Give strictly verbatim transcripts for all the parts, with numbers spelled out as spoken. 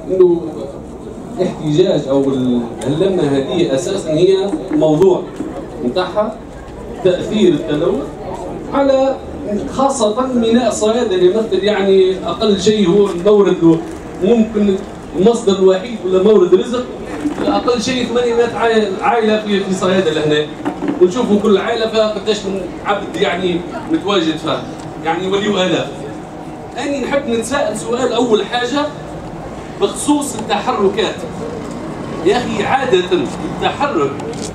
انه احتجاج او اللمه هذه اساسا هي موضوع نتاعها تاثير التلوث على خاصه ميناء صيادة اللي يمثل يعني اقل شيء هو المورد ممكن المصدر الوحيد ولا مورد رزق اقل شيء ثمانمائة عائله في في صيادة لهنا، ونشوفوا كل عائله فيها قداش من عبد يعني متواجد فيها يعني وليو الاف. اني نحب نتساءل سؤال اول حاجه بخصوص التحركات. يا اخي عاده التحرك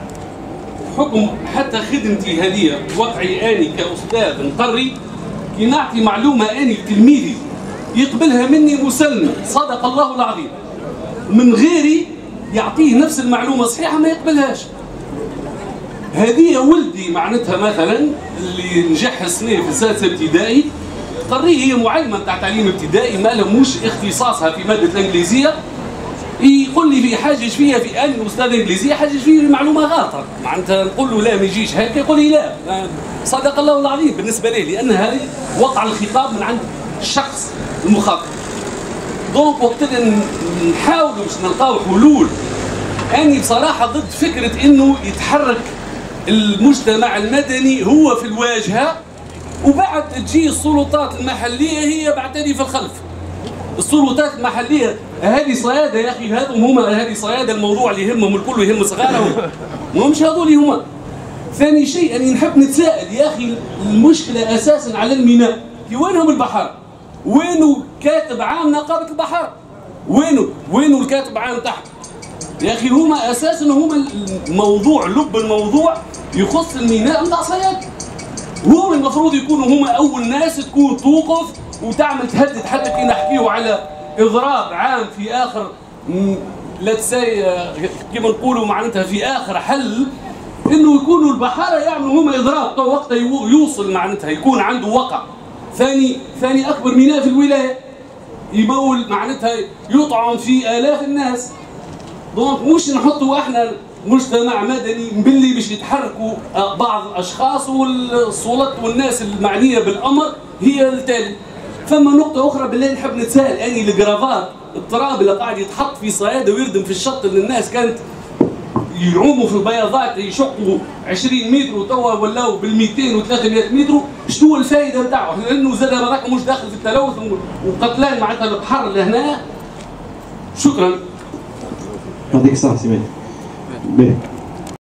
حكم حتى خدمتي هذه وضعي اني كاستاذ نقري كي نعطي معلومه اني لتلميذي يقبلها مني مسلمه صدق الله العظيم، من غيري يعطيه نفس المعلومه صحيحه ما يقبلهاش. هذه ولدي معناتها مثلا اللي نجح السنه في السادسه ابتدائي تقريه هي معلمه نتاع تعليم ابتدائي ما مش اختصاصها في ماده الانجليزيه، يقول لي في حاجج فيها في اني استاذ انجليزيه حاجج فيه معلومه غلطه، معناتها نقول له لا ما يجيش هكا يقول لي لا صدق الله العظيم بالنسبه لي لان هذه وقع الخطاب من عند الشخص المخاطب. دونك وقت نحاولوا باش نلقاو حلول اني بصراحه ضد فكره انه يتحرك المجتمع المدني هو في الواجهه وبعد تجي السلطات المحليه هي بعتدي في الخلف. السلطات المحليه اهالي صياده يا اخي هذم هما اهالي صياده الموضوع اللي يهمهم الكل يهم صغارهم مش هذول هما. ثاني شيء اني نحب نتساءل يا اخي المشكله اساسا على الميناء في وينهم البحر؟ وينو كاتب عام نقابه البحر؟ وينو؟ وينو الكاتب عام تحت؟ يا اخي هما اساسا هما الموضوع لب الموضوع يخص الميناء نتاع صياد. هم المفروض يكونوا هما اول ناس تكون توقف وتعمل تهدد حتى كي نحكيو على اضراب عام في اخر لا تساي كيما نقولوا معناتها في اخر حل انه يكونوا البحاره يعملوا هما اضراب تو وقتها يوصل معناتها يكون عنده وقع. ثاني ثاني اكبر ميناء في الولايه يمول معناتها يطعم في الاف الناس. دونك مش نحطوا احنا مجتمع مدني باللي باش يتحركوا بعض الاشخاص والسلطات والناس المعنيه بالامر هي التالي. ثم نقطه اخرى بالله نحب نتساءل اني الجرافات التراب اللي قاعد يتحط في صياده ويردم في الشط اللي الناس كانت يعوموا في البياضات يشقوا عشرين متر وتوا ولاو بال مئتين و ثلاثمائة متر، شنو الفائده نتاعو؟ لانه زاد هذاك مش داخل في التلوث وقتلان معناتها البحر لهنا. شكرا. يعطيك الصحة سي مالك.